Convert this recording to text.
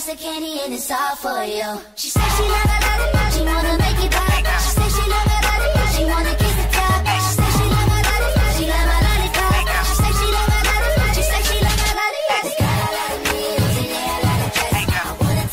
piece of candy and it's all for you. She said she never let it go, she wanna make it better.